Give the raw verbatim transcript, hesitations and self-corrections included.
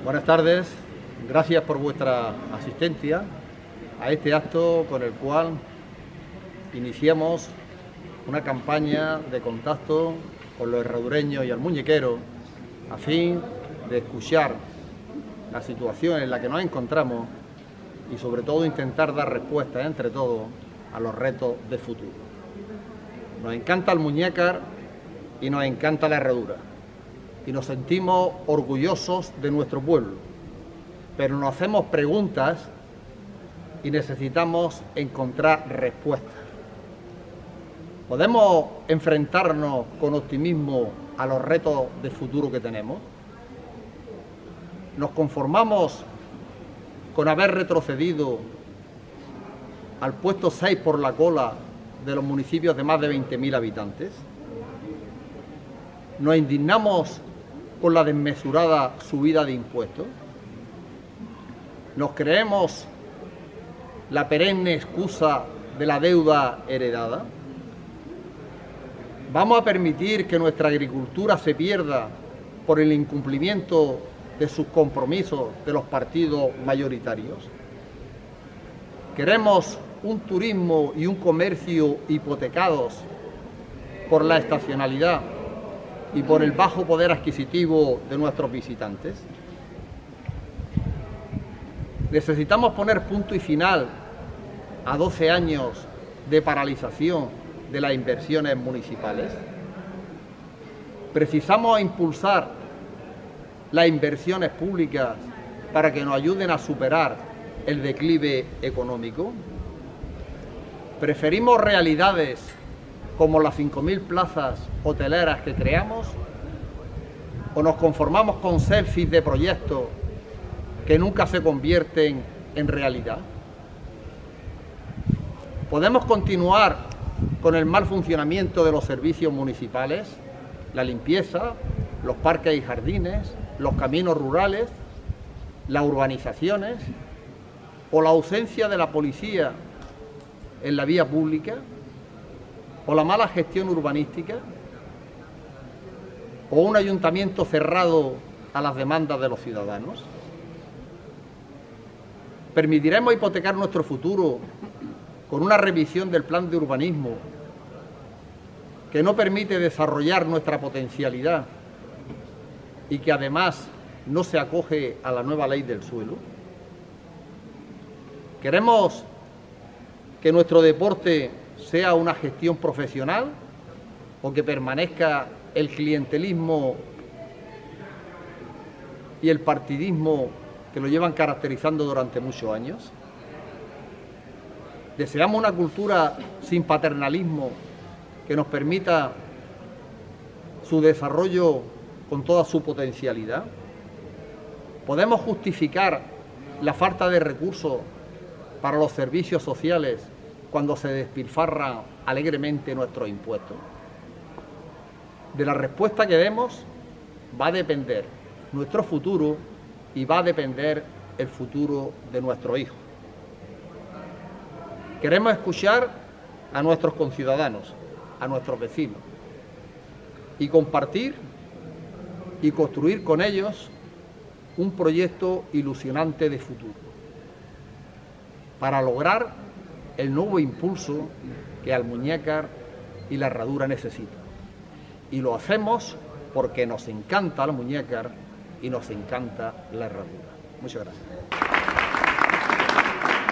Buenas tardes, gracias por vuestra asistencia a este acto con el cual iniciamos una campaña de contacto con los herradureños y almuñequeros a fin de escuchar la situación en la que nos encontramos y sobre todo intentar dar respuesta entre todos a los retos de futuro. Nos encanta Almuñécar y nos encanta la herradura y nos sentimos orgullosos de nuestro pueblo, pero nos hacemos preguntas y necesitamos encontrar respuestas. ¿Podemos enfrentarnos con optimismo a los retos de futuro que tenemos? ¿Nos conformamos con haber retrocedido al puesto seis por la cola de los municipios de más de veinte mil habitantes? ¿Nos indignamos con la desmesurada subida de impuestos? ¿Nos creemos la perenne excusa de la deuda heredada? ¿Vamos a permitir que nuestra agricultura se pierda por el incumplimiento de sus compromisos de los partidos mayoritarios? ¿Queremos un turismo y un comercio hipotecados por la estacionalidad y por el bajo poder adquisitivo de nuestros visitantes? ¿Necesitamos poner punto y final a doce años de paralización de las inversiones municipales? ¿Precisamos impulsar las inversiones públicas para que nos ayuden a superar el declive económico? ¿Preferimos realidades como las cinco mil plazas hoteleras que creamos? ¿O nos conformamos con selfies de proyectos que nunca se convierten en realidad? ¿Podemos continuar con el mal funcionamiento de los servicios municipales, la limpieza, los parques y jardines, los caminos rurales, las urbanizaciones o la ausencia de la policía en la vía pública, o la mala gestión urbanística, o un ayuntamiento cerrado a las demandas de los ciudadanos? ¿Permitiremos hipotecar nuestro futuro con una revisión del plan de urbanismo que no permite desarrollar nuestra potencialidad y que además no se acoge a la nueva ley del suelo? ¿Queremos que nuestro deporte sea una gestión profesional o que permanezca el clientelismo y el partidismo que lo llevan caracterizando durante muchos años? ¿Deseamos una cultura sin paternalismo que nos permita su desarrollo con toda su potencialidad? ¿Podemos justificar la falta de recursos para los servicios sociales cuando se despilfarran alegremente nuestros impuestos? De la respuesta que demos va a depender nuestro futuro y va a depender el futuro de nuestros hijos. Queremos escuchar a nuestros conciudadanos, a nuestros vecinos, y compartir y construir con ellos un proyecto ilusionante de futuro, para lograr el nuevo impulso que Almuñécar y la herradura necesitan. Y lo hacemos porque nos encanta Almuñécar y nos encanta la herradura. Muchas gracias.